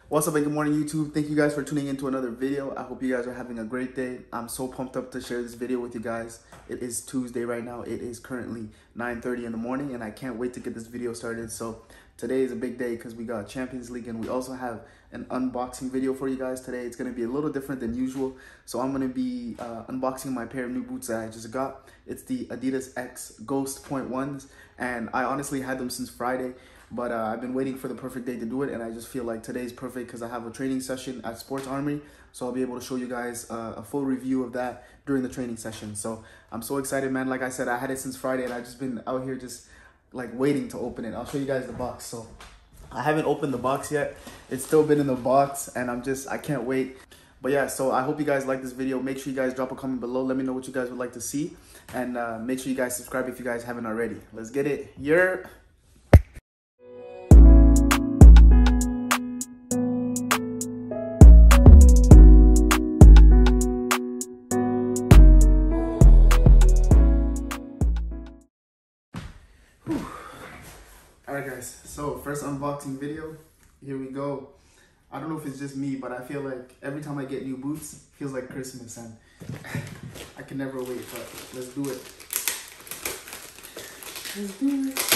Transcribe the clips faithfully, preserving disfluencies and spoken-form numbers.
What's up and good morning YouTube. Thank you guys for tuning into another video. I hope you guys are having a great day. I'm so pumped up to share this video with you guys. It is Tuesday right now. It is currently nine thirty in the morning and I can't wait to get this video started. So today is a big day because we got Champions League and we also have an unboxing video for you guys today. It's going to be a little different than usual. So I'm going to be uh, unboxing my pair of new boots that I just got. It's the Adidas X Ghost Point ones and I honestly had them since Friday. But uh, I've been waiting for the perfect day to do it, and I just feel like today's perfect because I have a training session at Sports Armory, so I'll be able to show you guys uh, a full review of that during the training session. So I'm so excited, man. Like I said, I had it since Friday, and I've just been out here just like waiting to open it. I'll show you guys the box. So I haven't opened the box yet. It's still been in the box, and I'm just, I can't wait. But yeah, so I hope you guys like this video. Make sure you guys drop a comment below. Let me know what you guys would like to see, and uh, make sure you guys subscribe if you guys haven't already. Let's get it. Yeah. Alright guys, so first unboxing video, here we go. I don't know if it's just me, but I feel like every time I get new boots, it feels like Christmas and I can never wait, but let's do it. Let's do it.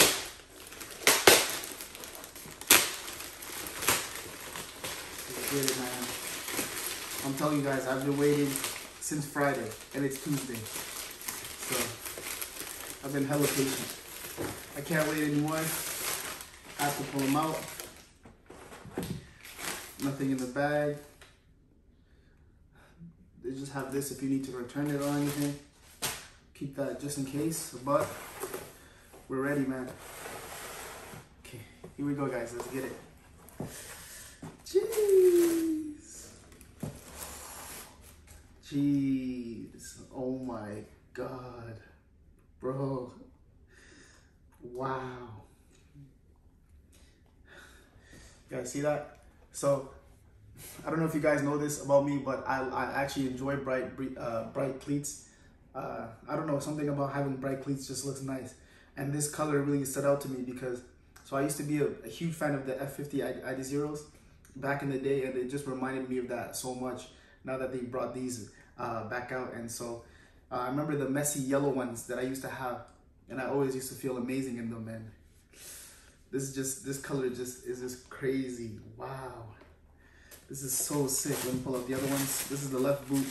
Let's get it, man. I'm telling you guys, I've been waiting since Friday and it's Tuesday. So, I've been hella patient. I can't wait anymore. I have to pull them out. Nothing in the bag. They just have this if you need to return it or anything. Keep that just in case, but we're ready, man. Okay, here we go, guys. Let's get it. Jeez. Jeez. Oh my God. Bro. Wow. You guys see that? So, I don't know if you guys know this about me, but I, I actually enjoy bright uh, bright cleats. Uh, I don't know, something about having bright cleats just looks nice. And this color really stood out to me because, so I used to be a, a huge fan of the F fifty Adizeros back in the day, and it just reminded me of that so much now that they brought these uh, back out. And so, uh, I remember the messy yellow ones that I used to have, and I always used to feel amazing in them, man. This is just, this color just is just crazy. Wow. This is so sick. Let me pull out the other ones. This is the left boot.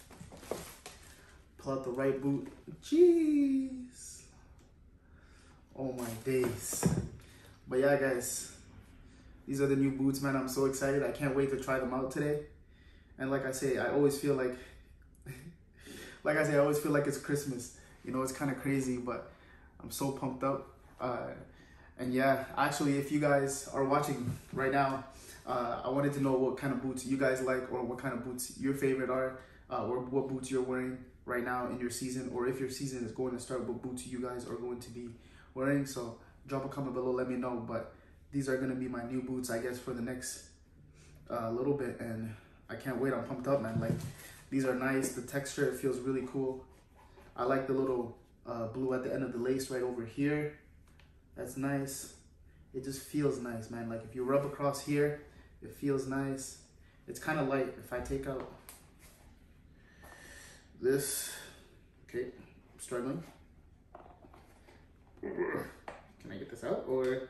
Pull out the right boot. Jeez. Oh my days. But yeah, guys, these are the new boots, man. I'm so excited. I can't wait to try them out today. And like I say, I always feel like, like I say, I always feel like it's Christmas. You know, it's kind of crazy, but I'm so pumped up. Uh, and yeah, actually, if you guys are watching right now, uh, I wanted to know what kind of boots you guys like, or what kind of boots your favorite are, uh, or what boots you're wearing right now in your season, or if your season is going to start, what boots you guys are going to be wearing. So drop a comment below, let me know. But these are going to be my new boots, I guess, for the next uh, little bit, and I can't wait. I'm pumped up, man. Like, these are nice. The texture, it feels really cool. I like the little uh, blue at the end of the lace right over here. That's nice. It just feels nice, man. Like, if you rub across here, it feels nice. It's kind of light. If I take out this, okay, I'm struggling. Can I get this out, or?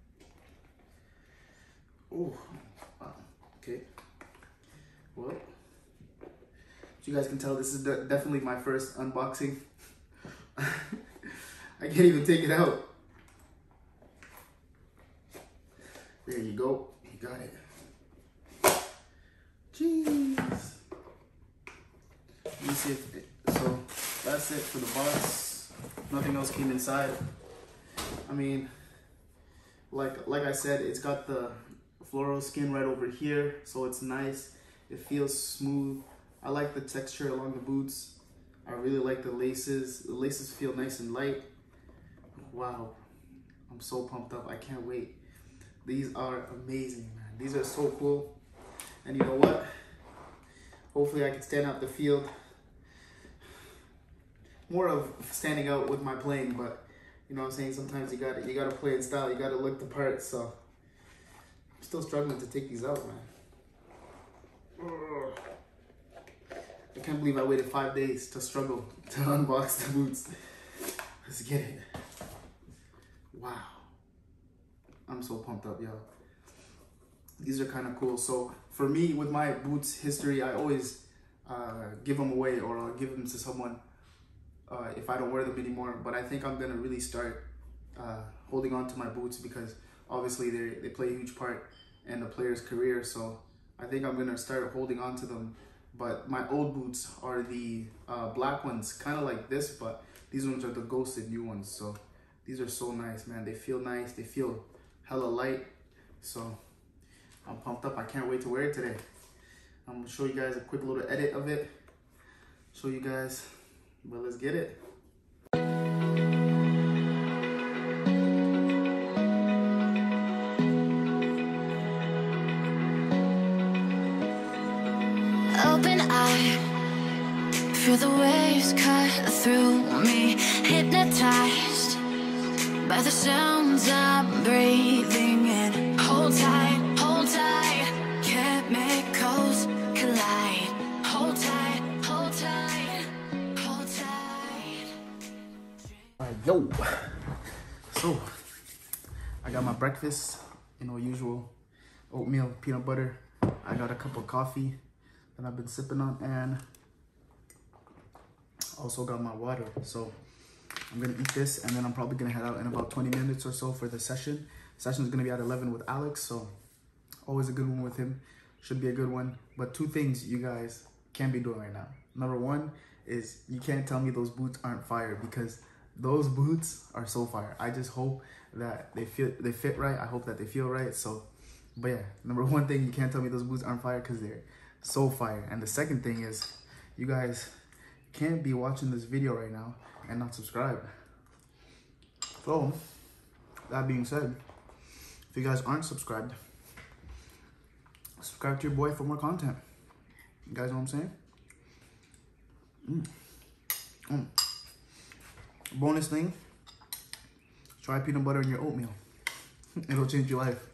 Oh, wow. Okay. Well, as you guys can tell, this is de definitely my first unboxing. I can't even take it out. There you go. You got it. Jeez. Let me see if it, so that's it for the box. Nothing else came inside. I mean, like like I said, it's got the floral skin right over here, so it's nice. It feels smooth. I like the texture along the boots. I really like the laces. The laces feel nice and light. Wow. I'm so pumped up. I can't wait. These are amazing, man. These are so cool. And you know what? Hopefully I can stand out the field. More of standing out with my playing, but You know what I'm saying? Sometimes you gotta you gotta play in style. You gotta look the part. So I'm still struggling to take these out, man. I can't believe I waited five days to struggle to unbox the boots. Let's get it. Wow. I'm so pumped up, y'all. These are kind of cool. So for me, with my boots history, I always uh, give them away, or I'll give them to someone uh, if I don't wear them anymore. But I think I'm gonna really start uh, holding on to my boots, because obviously they they play a huge part in a player's career. So I think I'm gonna start holding on to them. But my old boots are the uh, black ones, kind of like this, but these ones are the ghosted new ones. So these are so nice, man. They feel nice. They feel hella light. So I'm pumped up. I can't wait to wear it today. I'm gonna show you guys a quick little edit of it. Show you guys, but let's get it. Open eye, feel the waves cut through me, hypnotized by the sounds I'm breathing in. Hold tight, hold tight, chemicals collide. Hold tight, hold tight, hold tight. Alright, yo. So, I got my breakfast, you know, usual oatmeal, peanut butter. I got a cup of coffee that I've been sipping on, and also got my water. So I'm gonna eat this, and then I'm probably gonna head out in about twenty minutes or so for the session. Session is gonna be at eleven with Alex, so always a good one with him. Should be a good one. But two things you guys can't be doing right now. Number one is you can't tell me those boots aren't fire, because those boots are so fire. I just hope that they feel they fit right. I hope that they feel right. So, but yeah, number one thing, you can't tell me those boots aren't fire, because they're so fire. And the second thing is, you guys can't be watching this video right now and not subscribe. So that being said, if you guys aren't subscribed, subscribe to your boy for more content. You guys know what I'm saying? Mm. Mm. Bonus thing, try peanut butter in your oatmeal. It'll change your life.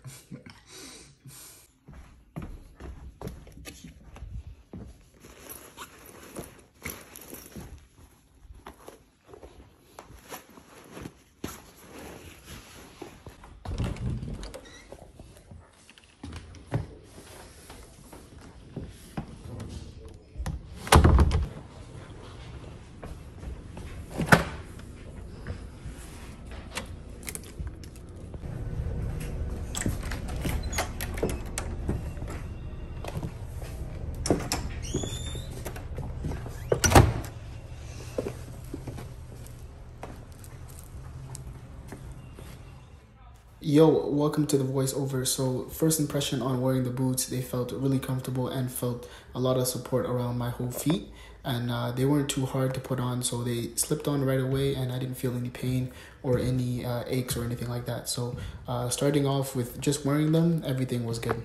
Yo, welcome to the voiceover. So first impression on wearing the boots, they felt really comfortable and felt a lot of support around my whole feet, and uh, they weren't too hard to put on, so they slipped on right away and I didn't feel any pain or any uh, aches or anything like that. So uh, starting off with just wearing them, everything was good.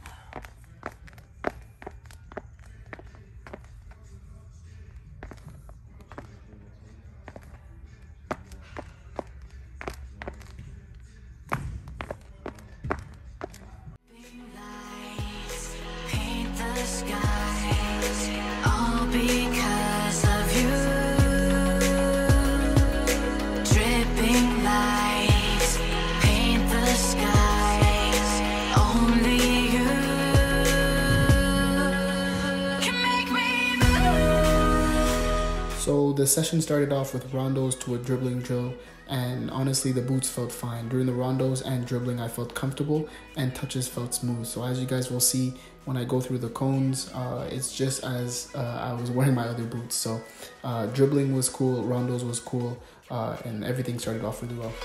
So the session started off with rondos to a dribbling drill, and honestly the boots felt fine. During the rondos and dribbling I felt comfortable and touches felt smooth. So as you guys will see when I go through the cones, uh, it's just as uh, I was wearing my other boots. So uh, dribbling was cool, rondos was cool, uh, and everything started off really well.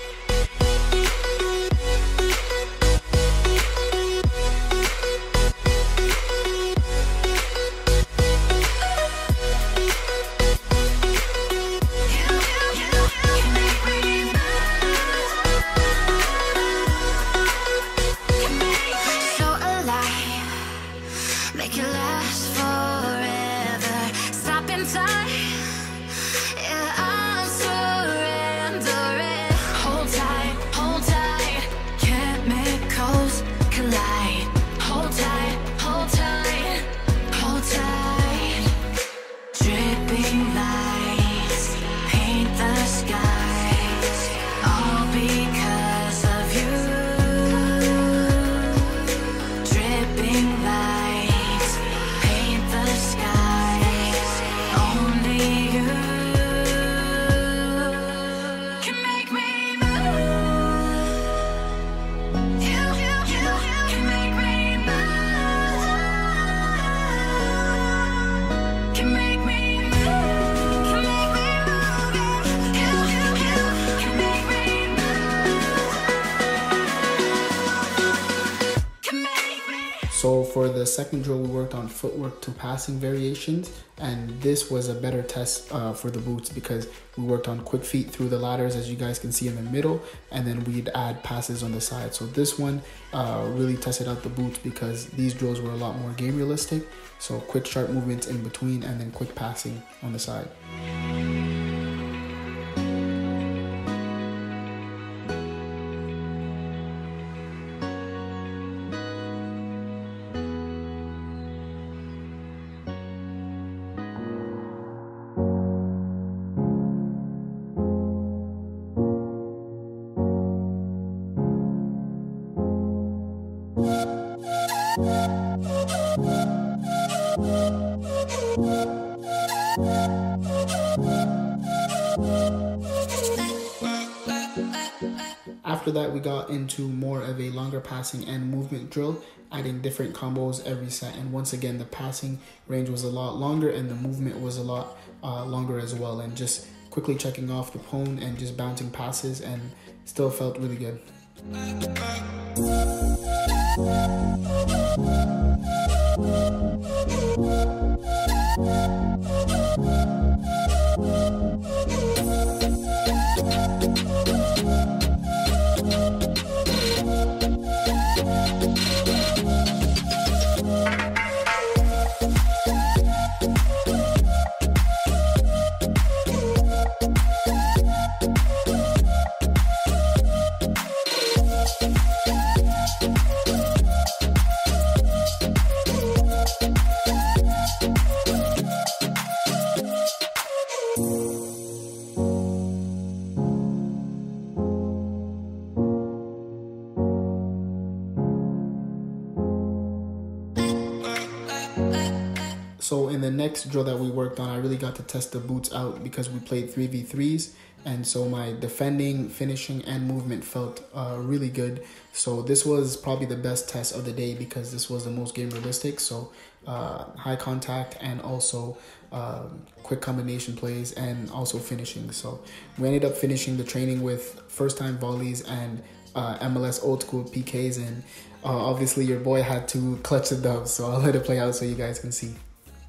for the second drill, we worked on footwork to passing variations, and this was a better test uh, for the boots because we worked on quick feet through the ladders, as you guys can see in the middle, and then we'd add passes on the side. So this one uh, really tested out the boots because these drills were a lot more game realistic. So quick sharp movements in between and then quick passing on the side. After that, we got into more of a longer passing and movement drill, adding different combos every set. And once again, the passing range was a lot longer and the movement was a lot uh, longer as well. And just quickly checking off the pwn and just bouncing passes, and still felt really good. So in the next drill that we worked on, I really got to test the boots out because we played three v threes. And so my defending, finishing, and movement felt uh, really good. So this was probably the best test of the day because this was the most game realistic. So uh, high contact and also uh, quick combination plays and also finishing. So we ended up finishing the training with first time volleys and uh, M L S old school P Ks. And uh, obviously your boy had to clutch the dubs. So I'll let it play out so you guys can see.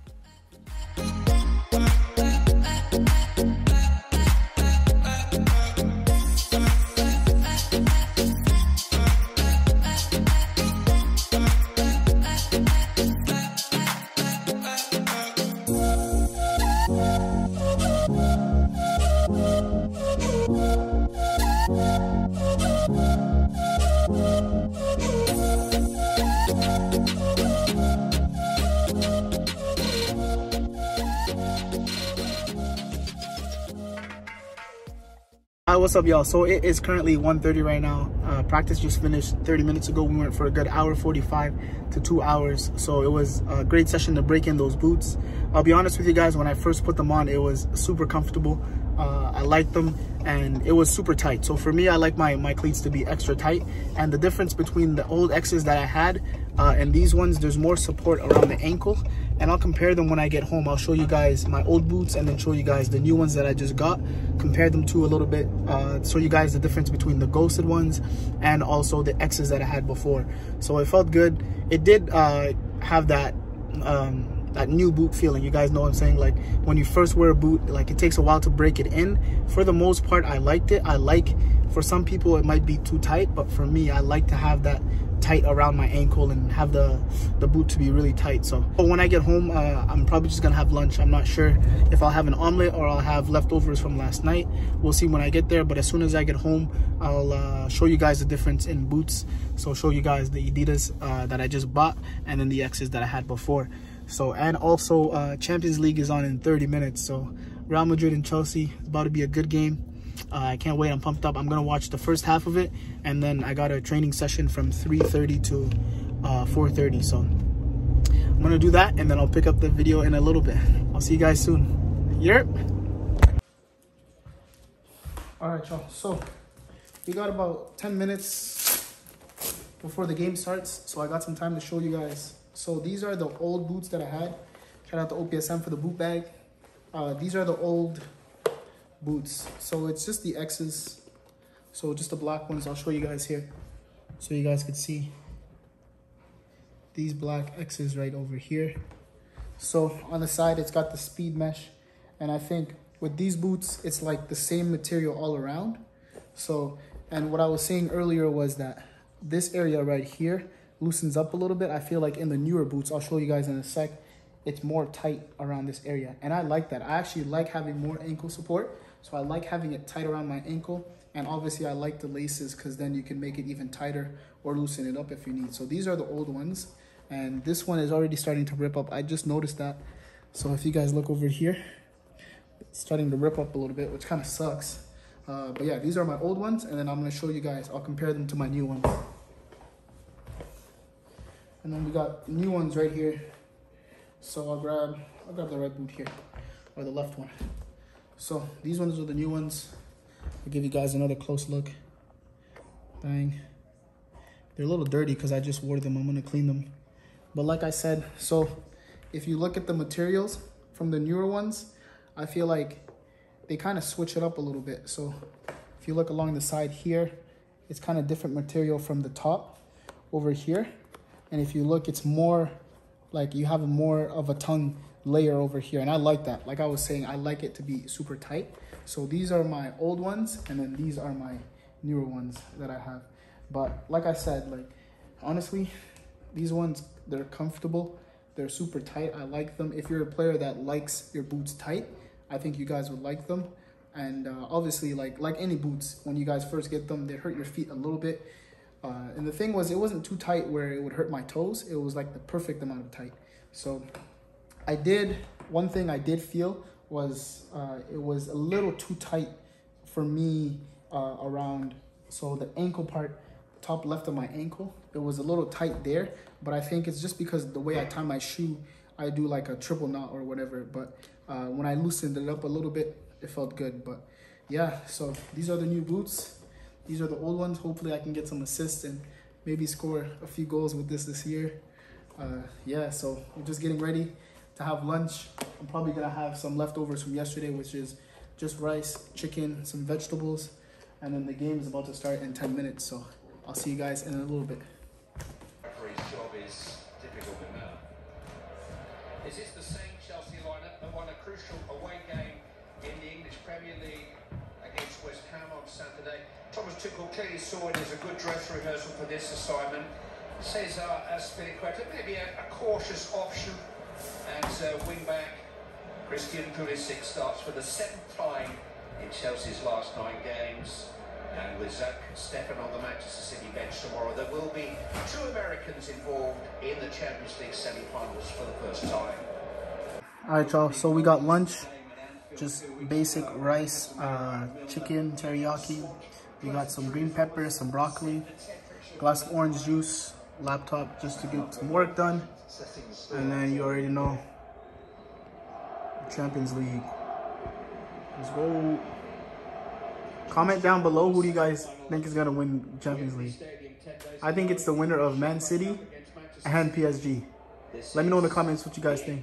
Hi, what's up, y'all? So it is currently one thirty right now. Uh, practice just finished thirty minutes ago. We went for a good hour forty-five to two hours. So it was a great session to break in those boots. I'll be honest with you guys, when I first put them on, it was super comfortable. Uh, I liked them and it was super tight. So for me, I like my, my cleats to be extra tight. And the difference between the old X's that I had uh, and these ones, there's more support around the ankle. And I'll compare them when I get home. I'll show you guys my old boots and then show you guys the new ones that I just got. Compare them to a little bit, uh, show you guys the difference between the ghosted ones and also the X's that I had before. So it felt good. It did uh, have that um, that new boot feeling. You guys know what I'm saying? Like when you first wear a boot, like it takes a while to break it in. For the most part, I liked it. I like, for some people it might be too tight, but for me, I like to have that tight around my ankle and have the the boot to be really tight. So when I get home, uh, I'm probably just gonna have lunch. I'm not sure if I'll have an omelet or I'll have leftovers from last night. We'll see when I get there, but as soon as I get home, I'll uh, show you guys the difference in boots. So show you guys the Adidas uh, that I just bought and then the X's that I had before. So, and also uh, Champions League is on in thirty minutes. So Real Madrid and Chelsea, it's about to be a good game. Uh, I can't wait. I'm pumped up. I'm going to watch the first half of it. And then I got a training session from three thirty to uh, four thirty. So I'm going to do that. And then I'll pick up the video in a little bit. I'll see you guys soon. Yep. All right, y'all. So we got about ten minutes before the game starts. So I got some time to show you guys. So these are the old boots that I had. Shout out to O P S M for the boot bag. Uh, these are the old boots. So it's just the X's. So just the black ones. I'll show you guys here so you guys could see. these black X's right over here. So on the side, it's got the speed mesh. And I think with these boots, it's like the same material all around. So, and what I was saying earlier was that this area right here loosens up a little bit. I feel like in the newer boots, I'll show you guys in a sec, it's more tight around this area. And I like that. I actually like having more ankle support. So I like having it tight around my ankle. And obviously I like the laces because then you can make it even tighter or loosen it up if you need. So these are the old ones. And this one is already starting to rip up. I just noticed that. So if you guys look over here, it's starting to rip up a little bit, which kind of sucks. Uh, but yeah, these are my old ones. And then I'm going to show you guys. I'll compare them to my new ones. And then we got new ones right here. So I'll grab, I'll grab the right boot here, or the left one. So these ones are the new ones. I'll give you guys another close look. Bang. They're a little dirty because I just wore them. I'm going to clean them. But like I said, so if you look at the materials from the newer ones, I feel like they kind of switch it up a little bit. So if you look along the side here, it's kind of different material from the top over here. And if you look, it's more like you have a more of a tongue layer over here. And I like that. Like I was saying, I like it to be super tight. So these are my old ones. And then these are my newer ones that I have. But like I said, like honestly, these ones, they're comfortable. They're super tight. I like them. If you're a player that likes your boots tight, I think you guys would like them. And uh, obviously, like like any boots, when you guys first get them, they hurt your feet a little bit. Uh, and the thing was, it wasn't too tight where it would hurt my toes. It was like the perfect amount of tight. So I did, one thing I did feel was uh, it was a little too tight for me uh, around, so the ankle part, the top left of my ankle, it was a little tight there. But I think it's just because the way I tie my shoe, I do like a triple knot or whatever. But uh, when I loosened it up a little bit, it felt good. But yeah, so these are the new boots. These are the old ones. Hopefully I can get some assists and maybe score a few goals with this this year. Uh, yeah, so we're just getting ready to have lunch. I'm probably gonna have some leftovers from yesterday, which is just rice, chicken, some vegetables, and then the game is about to start in ten minutes. So I'll see you guys in a little bit. Referee's job is difficult enough. Is this the same Chelsea lineup that won a crucial away game in the English Premier League against West Ham on Saturday? Thomas Tuchel clearly saw it as a good dress rehearsal for this assignment. Cesar Azpilicueta, maybe a, a cautious option, and uh, wing-back Christian Pulisic starts for the seventh time in Chelsea's last nine games. And with Zach Steffen on the Manchester City bench tomorrow, there will be two Americans involved in the Champions League semi-finals for the first time. All right, y'all, so we got lunch. Just basic rice, uh, chicken, teriyaki. We got some green peppers, some broccoli, glass of orange juice, laptop just to get some work done. And then you already know, Champions League. Let's go. Comment down below, who do you guys think is gonna win Champions League? I think it's the winner of Man City and P S G. Let me know in the comments what you guys think.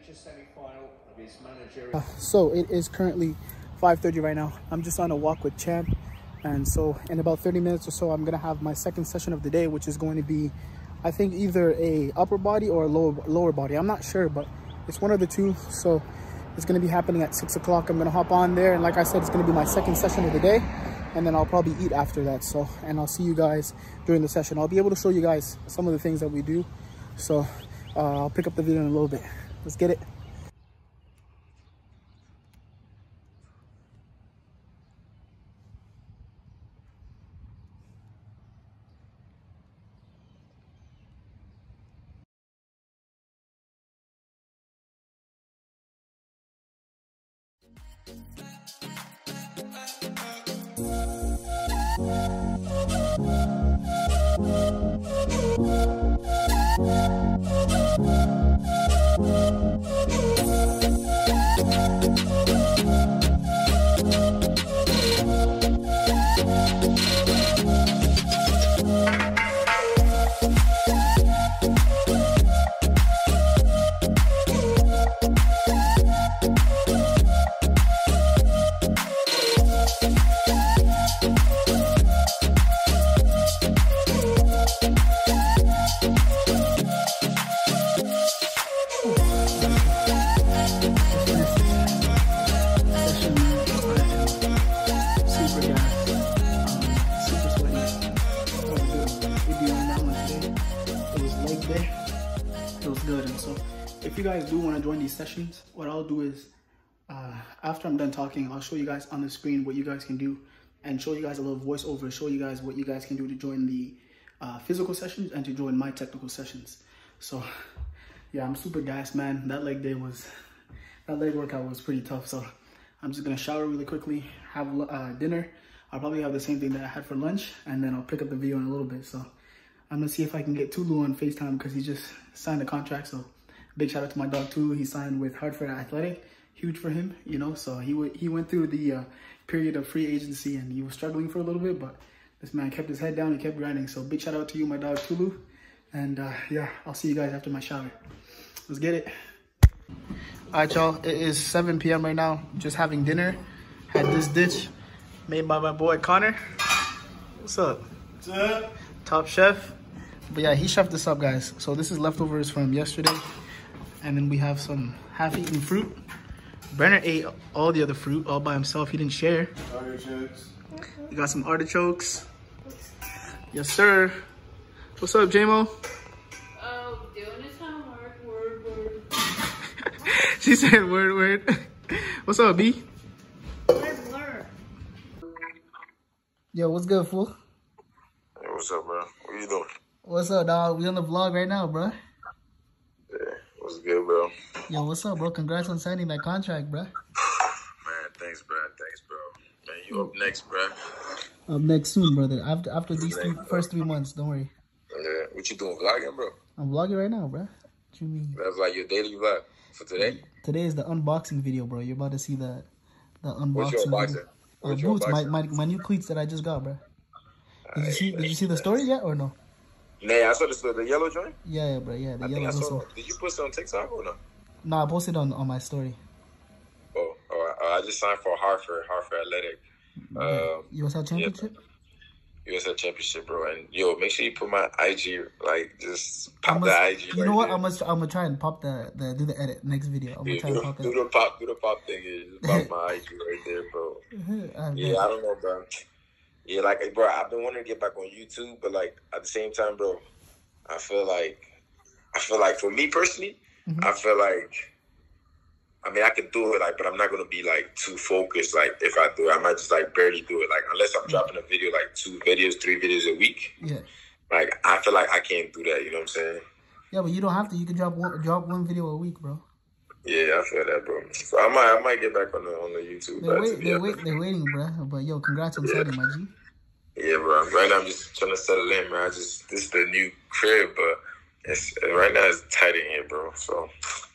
Uh, so it is currently five thirty right now. I'm just on a walk with Champ. And so in about thirty minutes or so, I'm gonna have my second session of the day, which is going to be, I think, either a upper body or a lower, lower body. I'm not sure, but it's one of the two. So it's gonna be happening at six o'clock. I'm gonna hop on there. And like I said, it's gonna be my second session of the day. And then I'll probably eat after that. So, and I'll see you guys during the session. I'll be able to show you guys some of the things that we do. So uh, I'll pick up the video in a little bit. Let's get it. We'll be right back. So if you guys do want to join these sessions, what I'll do is uh, after I'm done talking, I'll show you guys on the screen what you guys can do and show you guys a little voiceover, show you guys what you guys can do to join the uh, physical sessions and to join my technical sessions. So yeah, I'm super gassed, man. That leg day was, that leg workout was pretty tough. So I'm just gonna shower really quickly, have uh, dinner. I'll probably have the same thing that I had for lunch, and then I'll pick up the video in a little bit. So I'm gonna see if I can get Tulu on FaceTime because he just signed a contract. So big shout out to my dog Tulu. He signed with Hartford Athletic, huge for him, you know. So he w he went through the uh, period of free agency and he was struggling for a little bit, but this man kept his head down and kept grinding. So big shout out to you, my dog Tulu. And uh, yeah, I'll see you guys after my shower. Let's get it. All right, y'all. It is seven P M right now. Just having dinner. Had this dish made by my boy Connor. What's up? What's up? Top chef. But yeah, he chefed this up, guys. So this is leftovers from yesterday. And then we have some half-eaten fruit. Brenner ate all the other fruit all by himself. He didn't share. Artichokes. We got some artichokes. Yes, sir. What's up, J-Mo? Oh, doing his homework. Word, word. She said word, word. What's up, B? Word, word. Yo, what's good, fool? Hey, what's up, bro? What you doing? What's up, dog? We on the vlog right now, bro. Yeah, what's good, bro? Yo, what's up, bro? Congrats on signing that contract, bro. Man, thanks, bro. Thanks, bro. Man, you up next, bro? Up next soon, brother. After after these three, first three months, don't worry. Yeah, what you doing, vlogging, bro? I'm vlogging right now, bro. What you mean? That's like your daily vlog for today? Today is the unboxing video, bro. You're about to see the the unboxing. What's your unboxing? Video. Uh, What's your boots, my, unboxing? my my new cleats that I just got, bro. Did you see? Did you see the story yet or no? Nah, I saw the, the yellow joint. Yeah, yeah, bro. Yeah, the I think yellow I saw whistle. it. Did you post it on TikTok or no? No, I posted on on my story. Oh, oh I, I just signed for Hartford, Hartford Athletic. Um, U S L Championship. U S L Championship, bro. And yo, make sure you put my I G, like, just pop I'm the gonna, I G. you right know what? there. I'm gonna I'm gonna try and pop the the do the edit next video. I'm gonna Yeah, try do, and pop do it. the pop, do the pop thing. Yeah, just pop my I G right there, bro. I Yeah, bet. I don't know, bro. Yeah, like, bro, I've been wanting to get back on YouTube, but like at the same time, bro, I feel like, I feel like for me personally, Mhm. I feel like, I mean, I could do it, like, but I'm not gonna be like too focused. Like, if I do it, I might just like barely do it. Like, unless I'm dropping a video, like two videos, three videos a week. Yeah. Like, I feel like I can't do that. You know what I'm saying? Yeah, but you don't have to. You can drop one drop one video a week, bro. Yeah, I feel that, bro. So I might, I might get back on the on the YouTube. They're, but wait, to be they're, honest- wait, they're waiting, bro. But yo, congrats on signing, my G. Yeah, bro. Right now I'm just trying to settle in, man. I just this is the new crib, but it's right now it's tight in here, bro. So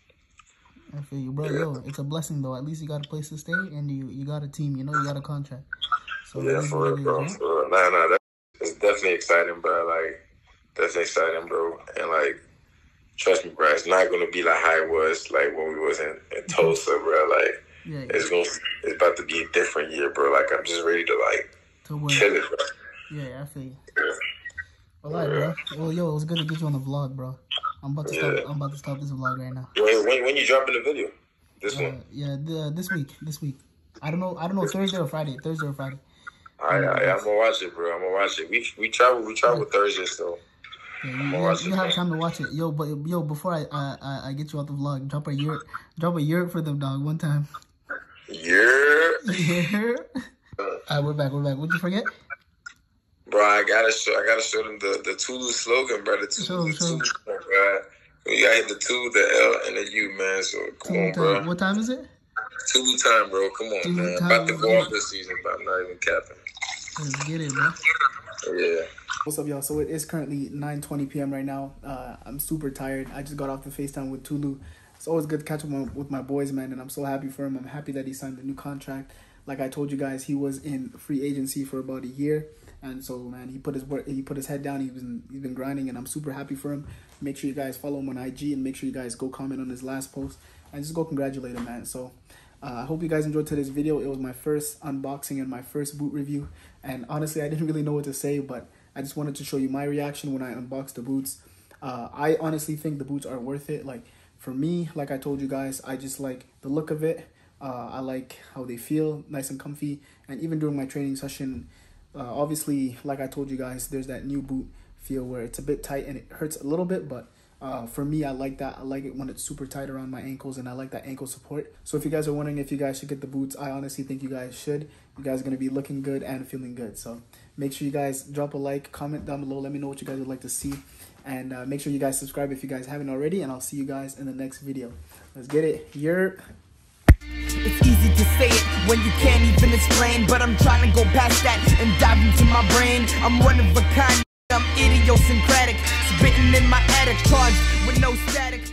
I feel you, bro. Yo, it's a blessing though. At least you got a place to stay, and you you got a team. You know, you got a contract. So yeah, it is for what real, it is, bro. right? For real. Nah, nah, that, it's definitely exciting, bro. Like definitely exciting, bro. And like, trust me, bro. It's not gonna be like how it was like when we was in, in Tulsa, bro. Like Yeah, yeah. it's gonna it's about to be a different year, bro. Like I'm just ready to like To work. chill it, bro. Yeah, yeah, I feel you. Yeah. All right, bro. Well, yo, it was good to get you on the vlog, bro. I'm about to stop. Yeah. I'm about to stop this vlog right now. When, when, when you dropping the video? This Uh, one? yeah, the, this week. This week. I don't know. I don't know. Thursday or Friday. Thursday or Friday. Alright, alright, I'm gonna watch it, bro. I'm gonna watch it. We we travel we travel Thursday, so Yeah, I'm you, gonna you, watch you it, have man. time to watch it, yo. But yo, before I I I- I get you out the vlog, drop a yurt, drop a yurt for them, dog. One time. Yeah. Yeah. Alright, we're back. We're back. What'd you forget? Bro, I gotta show I gotta show them the, the Tulu slogan, bro. The Tulu, Show 'em, the show 'em. Tulu, bro. You gotta hit the two, the L, and the U, man. So come Tulu on, time. bro. What time is it? Tulu time, bro. Come on, Tulu man. time, About to bro. go off this season, but I'm not even capping. Let's get it, bro. Yeah. What's up, y'all? So it is currently nine twenty p m right now. Uh, I'm super tired. I just got off the FaceTime with Tulu. It's always good to catch up with my boys, man, and I'm so happy for him. I'm happy that he signed the new contract. Like I told you guys, he was in free agency for about a year, and so man, he put his work, he put his head down. He's been he's been grinding, and I'm super happy for him. Make sure you guys follow him on I G, and make sure you guys go comment on his last post, and just go congratulate him, man. So. Uh, I hope you guys enjoyed today's video. It was my first unboxing and my first boot review. And honestly, I didn't really know what to say, but I just wanted to show you my reaction when I unboxed the boots. Uh, I honestly think the boots are worth it. Like, for me, like I told you guys, I just like the look of it. Uh, I like how they feel, nice and comfy. And even during my training session, uh, obviously, like I told you guys, there's that new boot feel where it's a bit tight and it hurts a little bit, but Uh, for me, I like that. I like it when it's super tight around my ankles, and I like that ankle support. So if you guys are wondering if you guys should get the boots, I honestly think you guys should. You guys are going to be looking good and feeling good. So make sure you guys drop a like, comment down below. Let me know what you guys would like to see. And uh, make sure you guys subscribe if you guys haven't already. And I'll see you guys in the next video. Let's get it. You're... It's easy to say it when you can't even explain, but I'm trying to go past that and dive into my brain. I'm one of a kind, I'm idiosyncratic, spitting in my attic, charged with no static.